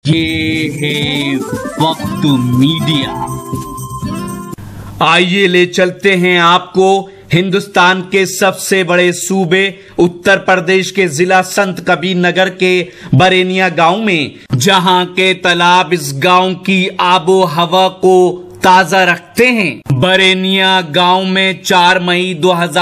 یہ ہے وقت میڈیا۔ آئیے لے چلتے ہیں آپ کو ہندوستان کے سب سے بڑے صوبے اتر پردیش کے ضلع سنت کبیر نگر کے برینیا گاؤں میں، جہاں کے تالاب اس گاؤں کی آب و ہوا کو تازہ رکھتے ہیں۔ برینیا گاؤں میں 4 مئی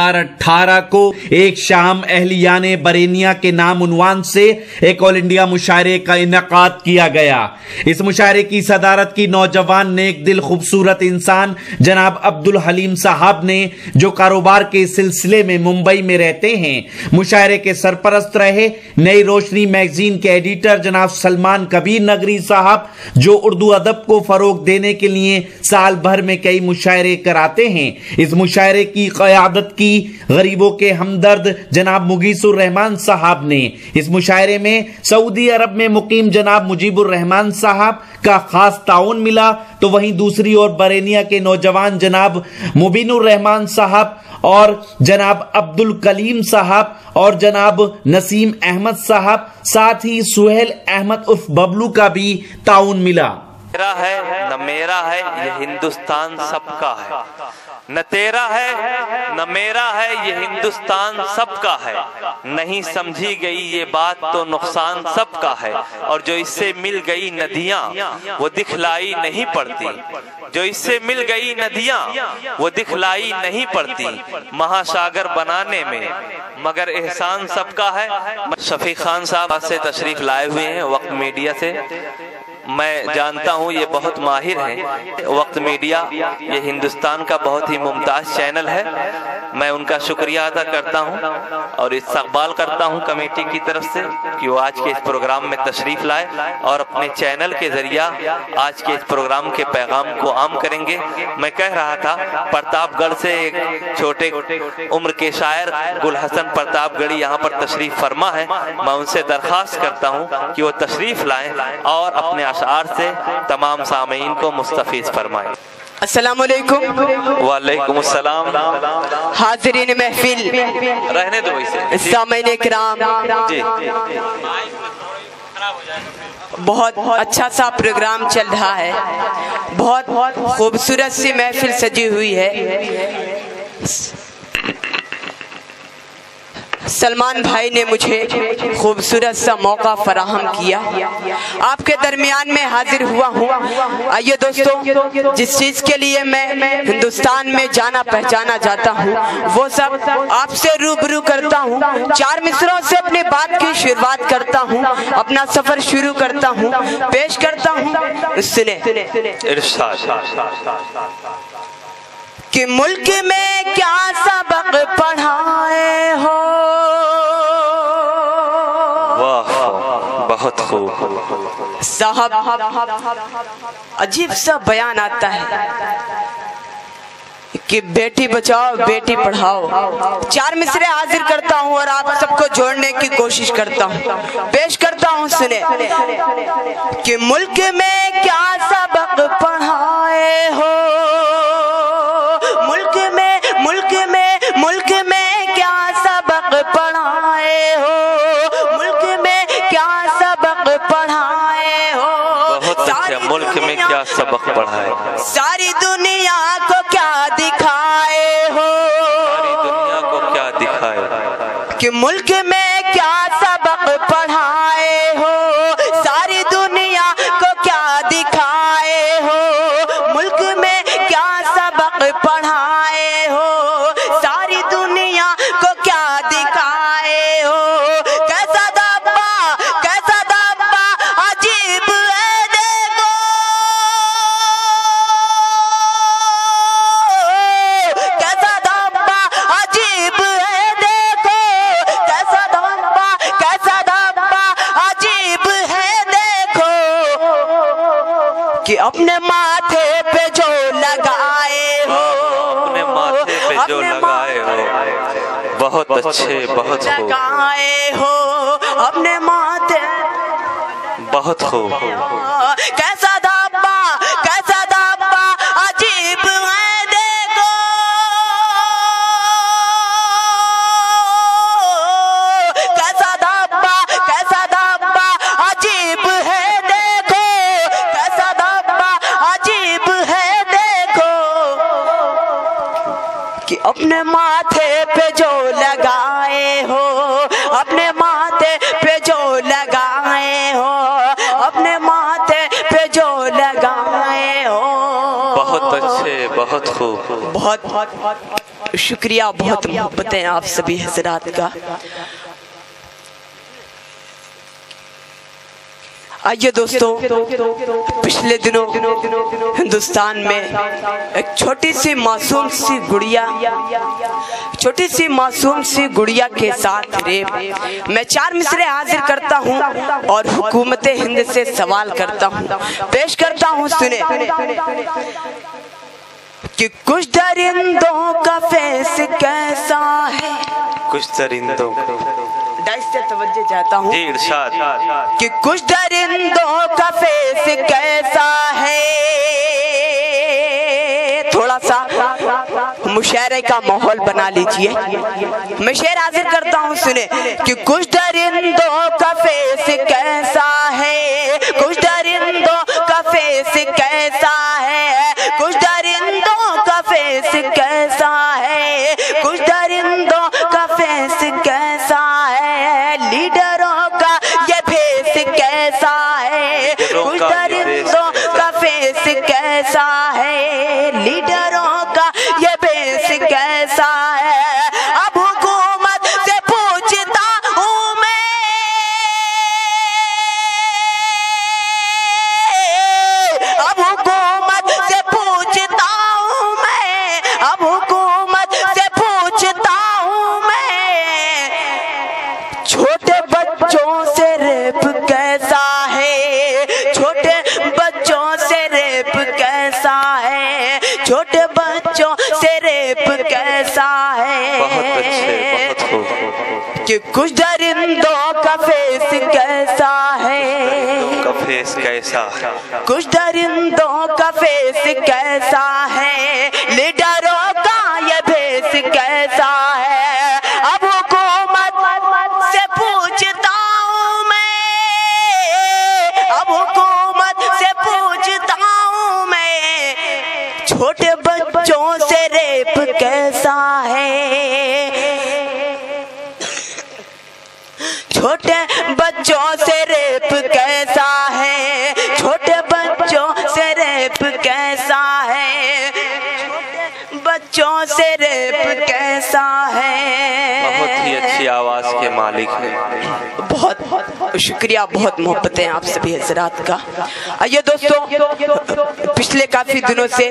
2018 کو ایک شام اہلیان برینیا کے نام عنوان سے ایک آل انڈیا مشاعرے کا انعقاد کیا گیا۔ اس مشاعرے کی صدارت کی نوجوان نیک دل خوبصورت انسان جناب عبدالحلیم صاحب نے، جو کاروبار کے سلسلے میں ممبئی میں رہتے ہیں۔ مشاعرے کے سرپرست رہے نئی روشنی میگزین کے ایڈیٹر جناب سلمان کبیر نگری صاحب، جو اردو ادب کو فروغ دینے کے لیے سال بھر میں کئی مشاعرے کراتے ہیں۔ اس مشاعرے کی قیادت کی غریبوں کے ہمدرد جناب مغیث الرحمان صاحب نے۔ اس مشاعرے میں سعودی عرب میں مقیم جناب مجیب الرحمان صاحب کا خاص تعاون ملا، تو وہیں دوسری اور برینیا کے نوجوان جناب مبین الرحمان صاحب اور جناب عبد الکلیم صاحب اور جناب نسیم احمد صاحب، ساتھ ہی سہیل احمد عرف ببلو کا بھی تعاون ملا۔ تیرا ہے نہ میرا ہے، یہ ہندوستان سب کا ہے۔ نہ تیرا ہے نہ میرا ہے، یہ ہندوستان سب کا ہے۔ نہیں سمجھی گئی یہ بات تو نقصان سب کا ہے، اور جو اس سے مل گئی ندیاں وہ دکھلائی نہیں پڑتی۔ جو اس سے مل گئی ندیاں وہ دکھلائی نہیں پڑتی، مہاشاگر بنانے میں مگر احسان سب کا ہے۔ شفیق خان صاحب سے تشریف لائے ہوئے ہیں وقت میڈیا سے۔ میں جانتا ہوں یہ بہت ماہر ہیں۔ وقت میڈیا یہ ہندوستان کا بہت ہی ممتاز چینل ہے۔ میں ان کا شکریہ ادا کرتا ہوں اور استقبال کرتا ہوں کمیٹی کی طرف سے کہ وہ آج کے اس پروگرام میں تشریف لائے اور اپنے چینل کے ذریعہ آج کے اس پروگرام کے پیغام کو عام کریں گے۔ میں کہہ رہا تھا پرتاپ گڑھ سے ایک چھوٹے عمر کے شاعر گل حسن پرتاپ گڑھی یہاں پر تشریف فرما ہے۔ میں ان سے درخواست کرتا ہوں کہ وہ تشریف لائیں اور اپنے اشعار سے تمام سامعین کو مستفیض فرمائیں۔ السلام علیکم۔ وعلیکم السلام۔ حاضرین محفل، رہنے دو اسے، سامعین کرام، جی بہت اچھا سا پروگرام چل رہا ہے، بہت خوبصورت سی محفل سجی ہوئی ہے۔ سلمان بھائی نے مجھے خوبصورت سا موقع فراہم کیا، آپ کے درمیان میں حاضر ہوا ہوں۔ آئیے دوستو، جس چیز کے لیے میں ہندوستان میں جانا پہچانا جاتا ہوں وہ سب آپ سے روبرو کرتا ہوں۔ 4 مصروں سے اپنی بات کی شروعات کرتا ہوں، اپنا سفر شروع کرتا ہوں، پیش کرتا ہوں۔ سنیں ارشاد۔ کہ ملک میں کیا سبق پڑھائے ہو، بہت خوب صاحب۔ عجیب سا بیان آتا ہے کہ بیٹی بچاؤ بیٹی پڑھاؤ۔ 4 مصرے حاضر کرتا ہوں اور آپ سب کو جوڑنے کی کوشش کرتا ہوں، پیش کرتا ہوں۔ سنیں کہ ملک میں کیا سبق پڑھائے ہو، ملک میں کیا سبق پڑھائے ہو، ملک میں کیا سبق پڑھائے ہو۔ بہت اچھا، ملک میں کیا سبق پڑھائے، ساری دنیا کو کیا دکھائے ہو، ساری دنیا کو کیا دکھائے۔ کہ ملک میں کیا سبق پڑھائے ہو، ساری دنیا کو کیا دکھائے ہو، ملک میں کیا سبق پڑھائے ہو، ساری دنیا کو کیا دکھائے ہو۔ کیسا دبا عجیب ہے دیکھو، کیسا دبا عجیب ہے دیکھو، کیسا دبا عجیب ہے دیکھو، کہ اپنے ماتھے پہ جو لگائے ہو، اپنے ماتھے پہ جو لگائے ہو۔ بہت اچھے، بہت خوب، لگائے ہو اپنے ماتھے، بہت خوب۔ کیسا دھابا عجیب ہے دیکھو، کیسا دھابا عجیب ہے دیکھو، माथे पे जो लगाए हो, अपने माथे पे जो लगाए हो, अपने माथे पे जो लगाए हो। बहुत अच्छे, बहुत खूब, बहुत शुक्रिया, बहुत मोहब्बतें आप सभी हजरात का। आइए दोस्तों, पिछले दिनों हिंदुस्तान में एक छोटी सी मासूम सी गुड़िया के साथ रेप। मैं 4 मिसरे हाजिर करता हूँ और हुकूमत हिंद से सवाल करता हूँ, पेश करता हूँ, सुने कि कुछ दरिंदों का फेस कैसा है, कुछ दरिंदों से तवज्जो चाहता हूँ कि कुछ दरिंदों का फेस कैसा है। थोड़ा सा मुशायरे का माहौल बना लीजिए। मैं शेर हाजिर करता हूँ, सुने कि कुछ दरिंदों का फेस कैसा है, कुछ दरिंदों का फेस कैसा है, कुछ दरिंदों का फेस कैसा है, कुछ दरिंदों का फेस कैसा है, लीडरों का ये फेस कैसा है, कुछ दरिंदों का फेस कैसा है, लीडरों का ये फेस कैसा है। अब हुकूमत से पूछता हूँ मैं, अब हुकूमत से पूछता हूँ मैं, अब हुकूमत से पूछता हूँ मैं, छोटे बच्चों से रेप कैसा है, छोटे बच्चों से रेप कैसा है, छोटे बच्चों से रेप कैसा है। बहुत अच्छे, बहुत खूब, कि कुछ दरिंदों का फेस कैसा है, का फेस कैसा है, कुछ दरिंदों का फेस कैसा है, लीडरों का ये फेस कैसा है। अब हुकूमत से पूछता हूँ मैं, अब हुकूमत से पूछता हूँ मैं, छोटे बच्चों से रेप कैसा है, छोटे बच्चों से रेप कैसा है, छोटे बच्चों से रेप कैसा है, छोटे बच्चों से रेप कैसा है। बहुत ही अच्छी आवाज के मालिक हैं। बहुत शुक्रिया, बहुत मोहब्बतें आप सभी हजरात का। आइए दोस्तों, पिछले काफी दिनों से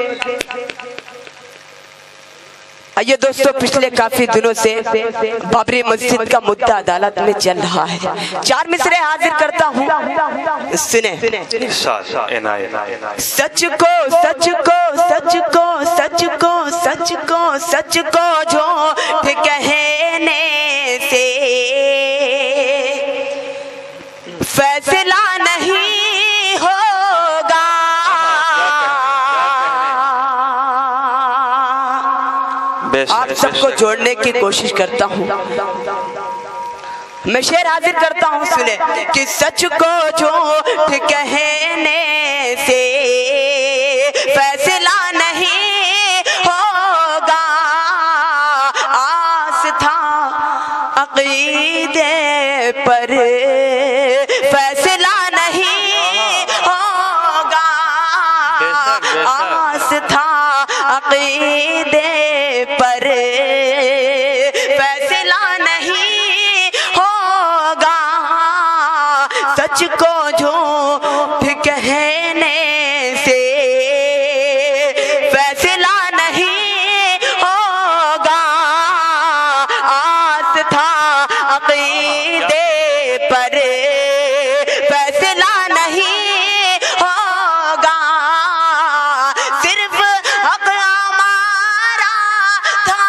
बाबरी मस्जिद का मुद्दा अदालत में चल रहा है। 4 मिसरे हाजिर करता हूँ, सुने। सच को सच को सच को सच को सच को सच को झूठ कहने से फैसला नहीं होगा, आप सबको जोड़ने की कोशिश करता हूँ। मैं शेर हाजिर करता हूँ, सुने कि सच को झूठ कहने से फैसला नहीं होगा, आस्था अकीदे पर फैसला नहीं होगा, आस्था अकीदे पर फैसला नहीं होगा, सच को झूठ कहने से फैसला नहीं होगा, आस्था अकीदे पर फैसला नहीं होगा, सिर्फ हक हमारा था,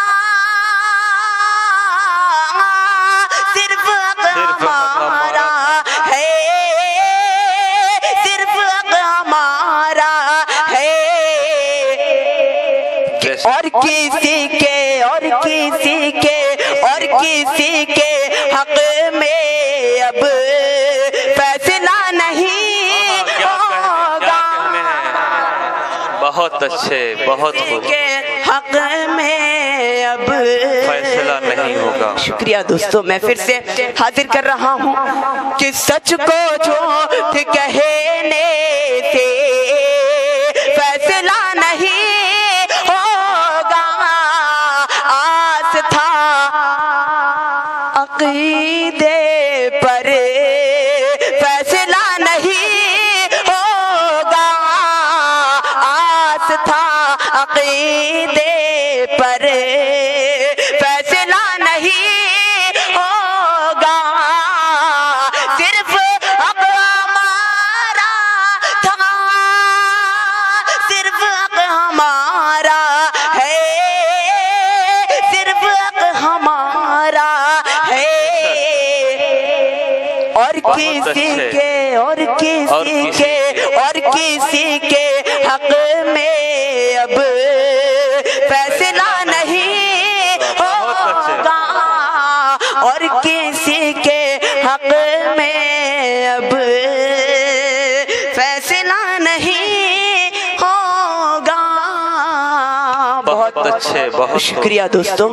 सिर्फ हक हमारा है, सिर्फ हक हमारा है, और किसी के और किसी के और किसी के हक में अब फैसला नहीं होगा। बहुत अच्छे, बहुत खूब। حق میں اب فیصلہ نہیں ہوگا۔ شکریہ دوستو، میں پھر سے حاضر کر رہا ہوں کہ سچ کو جھوٹ کہنے سے فیصلہ نہیں ہوگا، آس تھا عقیدے پر فیصلہ نہیں ہوگا، آس تھا عقیدے پر فیصلہ نہیں ہوگا، صرف حق ہمارا تھا، صرف حق ہمارا ہے، صرف حق ہمارا ہے، اور کسی کے اور کسی کے اور کسی کے حق میں اب فیصلہ نہیں ہوگا، اور کسی کے حق میں اب فیصلہ نہیں ہوگا۔ بہت اچھے، بہت شکریہ دوستو۔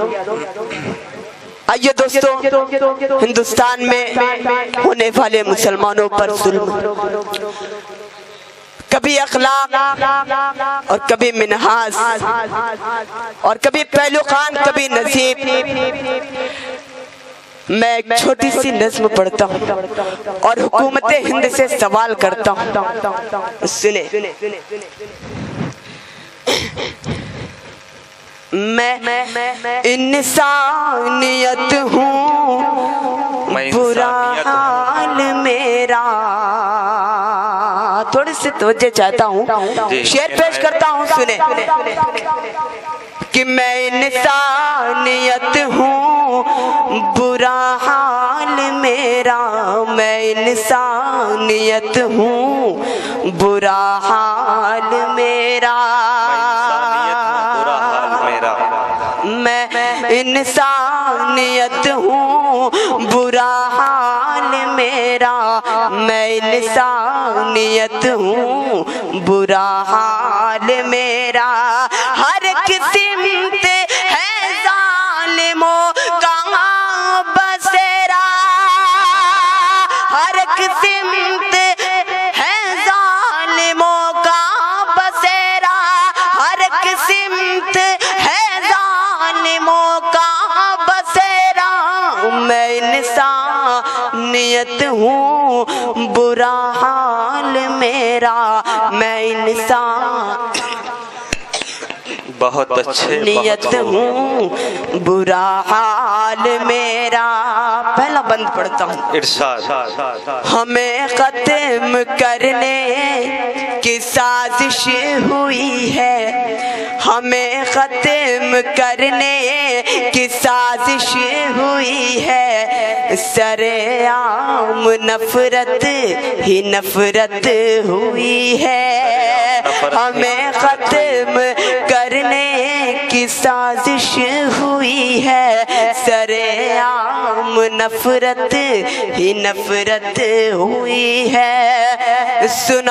آئیے دوستو، ہندوستان میں ہونے والے مسلمانوں پر ظلم، کبھی اخلاق اور کبھی منہاج اور کبھی پہلو خان، کبھی نصیب۔ میں ایک چھوٹی سی نظم پڑھتا ہوں اور حکومت ہند سے سوال کرتا ہوں، سنیں۔ میں انسانیت ہوں، برا حال میرا۔ تھوڑی سی توجہ چاہتا ہوں، شعر پیش کرتا ہوں، سنیں کہ میں انسانیت ہوں، برا حال میرا، میں انسانیت ہوں، برا حال میرا، میں انسانیت ہوں، برا حال میرا، میں انسانیت ہوں، برا حال میرا، ہر قسمت ہے ظالموں کا بسیرا، ہر قسمت ہے ظالموں کا بسیرا، ہر قسمت ہے ظالموں کا بسیرا، میں انسانیت ہوں، برا حال میرا، میں انسان بہت اچھے، نیت ہوں، برا حال میرا۔ پہلا بند پڑھتا ہوں، ارشاد۔ ہمیں ختم کرنے کی سازش ہوئی ہے، ہمیں ختم کرنے کی سازش ہوئی ہے، سر عام نفرت ہی نفرت ہوئی ہے، ہمیں ختم کرنے کی سازش ہوئی ہے، سر عام نفرت ہی نفرت ہوئی ہے،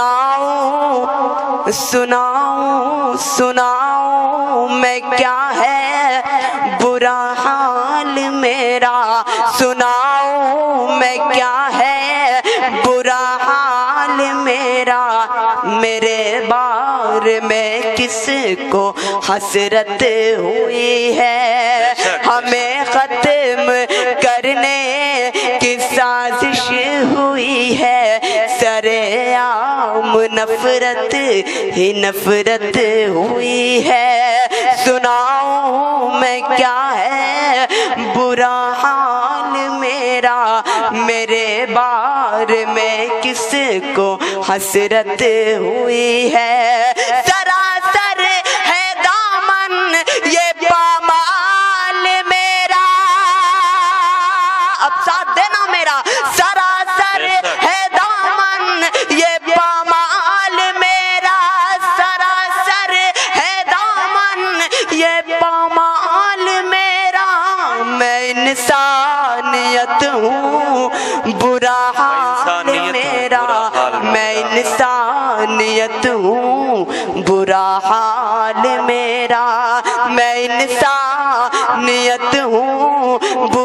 سناؤں سناؤں سناؤں میں کیا ہے برا حال میرا، سناؤں میں کیا ہے برا حال میرا، میرے بارے میں کس کو حسرت ہوئی ہے، ہمیں ختم کرنے کی سازش ہوئی ہے، سر عام نفرت ہی نفرت ہوئی ہے، سناؤں میں کیا ہے برا حال میرا، میرے بارے میں کس کو حسرت ہوئی ہے، سراسر ہے دامن یہ پامال میرا، اب ساتھ دینا میرا، سراسر ہے دامن یہ پامال میرا، سراسر ہے دامن یہ پامال میرا، میں انسانیت ہوں برا حال میرا، میں انسانیت ہوں برا حال میرا،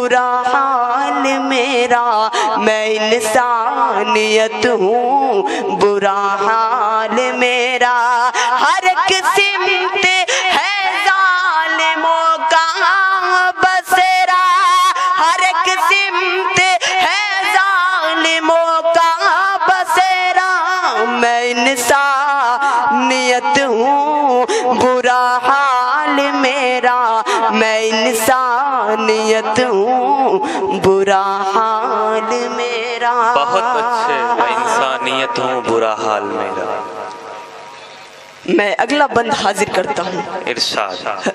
برا حال میرا، میں انسانیت ہوں برا حال میرا، ہر ایک سمت ہے ظالموں کا بسیرا، ہر ایک سمت ہے ظالموں کا بسیرا، میں انسانیت ہوں برا حال میرا، میں انسانیت ہوں برا حال میرا۔ بہت اچھے، میں انسانیت ہوں برا حال میرا۔ میں اگلا بند حاضر کرتا ہوں۔ ارشاد۔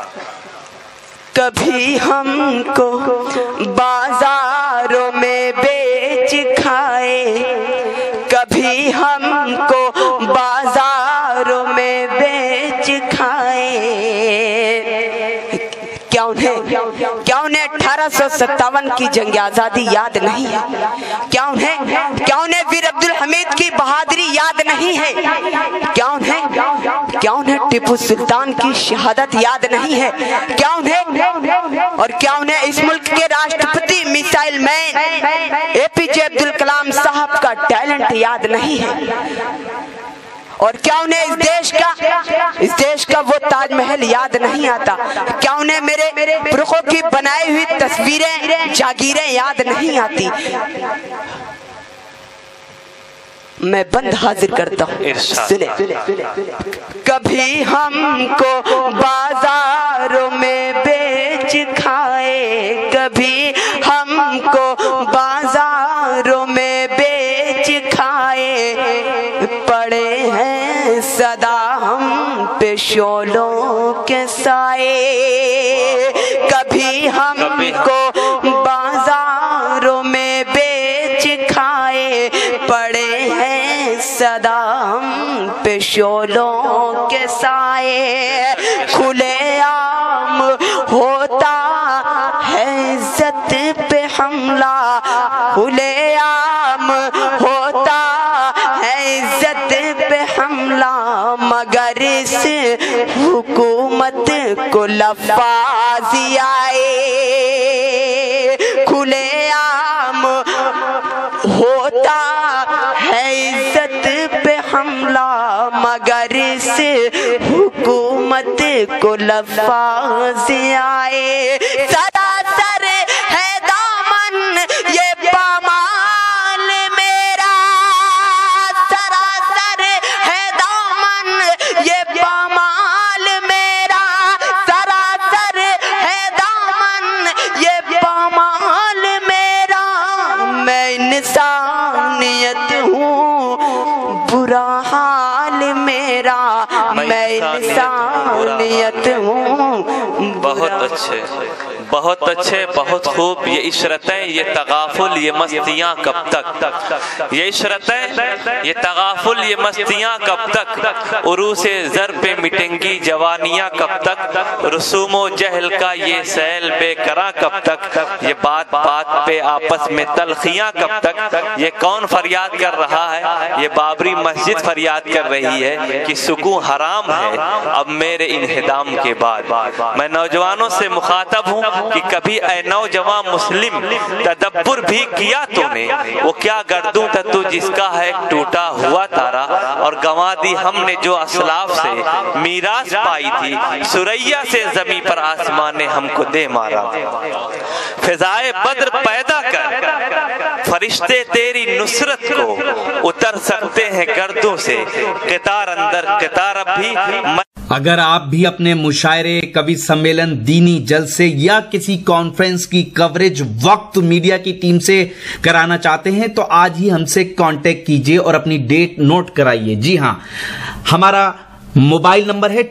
کبھی ہم کو بازاروں میں بیچ کھائے، کبھی ہم کو بازاروں میں بیچ کھائے، کیا انہیں 1857 کی جنگ آزادی یاد نہیں ہے؟ کیا انہیں ویر عبدالحمید کی بہادری یاد نہیں ہے؟ کیا انہیں ٹیپو سلطان کی شہادت یاد نہیں ہے؟ کیا انہیں اس ملک کے راشٹرپتی missile man A P J Abdul Kalam صاحب کا ٹیلنٹ یاد نہیں ہے؟ اور کیا انہیں اس دیش کا وہ تاج محل یاد نہیں آتا؟ کیا انہیں میرے پرخوں کی بنائی ہوئی تصویریں، جاگیریں یاد نہیں آتی؟ میں بند حاضر کرتا ہوں، سنیں۔ کبھی ہم کو بازاروں میں بیچ کھائے، کبھی ہم کو بازاروں میں بیچ کھائے، پڑے ہیں صدا ہم پہ شعلوں کے سائے، کبھی ہم کو بازاروں میں بیچ کھائے، پڑے ہیں صدا ہم پہ شعلوں کے سائے، کھلے عام ہوتا ہے عزت پہ حملہ، کھلے عام ہوتا ہے عزت پہ حملہ، مگر اس حکومت کو لفاظی آئے، کھلے عام ہوتا ہے عزت پہ حملہ، مگر اس حکومت کو لفاظی آئے، سراسر ہے دامن یہ پامال میرا، سراسر ہے دامن یہ پامال میرا، سراسر ہے دامن یہ پامال میرا، میں انسانیت ہوں برا حال میرا، میں انسانیت ہوں۔ بہت اچھے، بہت اچھے، بہت خوب۔ یہ عشرتیں، یہ تغافل، یہ مستیاں کب تک؟ یہ عشرتیں، یہ تغافل، یہ مستیاں کب تک؟ عروس زر پہ مٹیں گی جوانیاں کب تک؟ رسوم و جہل کا یہ سیل بے قرار کب تک؟ یہ بات بات پہ آپس میں تلخیاں کب تک؟ یہ کون فریاد کر رہا ہے؟ یہ بابری مسجد فریاد کر رہی ہے کہ سکون حرام ہے اب میرے انہدام کے بعد۔ میں نوجوانوں سے مخاطب ہوں کہ کبھی اے نوجوان مسلم تدبر بھی کیا تو نے، وہ کیا گردوں تھا تو جس کا ہے ٹوٹا ہوا تارا، اور گنوا دی ہم نے جو اسلاف سے میراث پائی تھی، سریا سے زمین پر آسمان نے ہم کو دے مارا۔ فضائے بدر پیدا کر فرشتے تیری نصرت کو اتر سکتے ہیں گردوں سے، قطار اندر قطار اب بھی۔ اگر آپ بھی اپنے مشاعرے، کوی سمیلن، دینی جلسے یا کسی کانفرنس کی کوریج وقت میڈیا کی ٹیم سے کرانا چاہتے ہیں تو آج ہی ہم سے کانٹیکٹ کیجئے اور اپنی ڈیٹ نوٹ کرائیے۔ جی ہاں، ہمارا موبائل نمبر ہے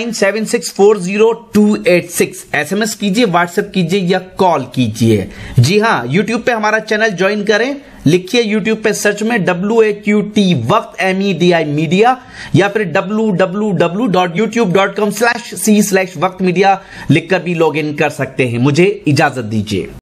9997640286۔ ایس ایم ایس کیجئے، واٹس ایپ کیجئے یا کال کیجئے۔ جی ہاں، یوٹیوب پہ ہمارا چینل جوائن کریں، لکھیے یوٹیوب پہ سرچ میں WHUT وقت MEDI میڈیا، یا پھر www.youtube.com/c/وقت میڈیا لکھ کر بھی لاگ ان کر سکتے ہیں۔ مجھے اجازت دیجیے۔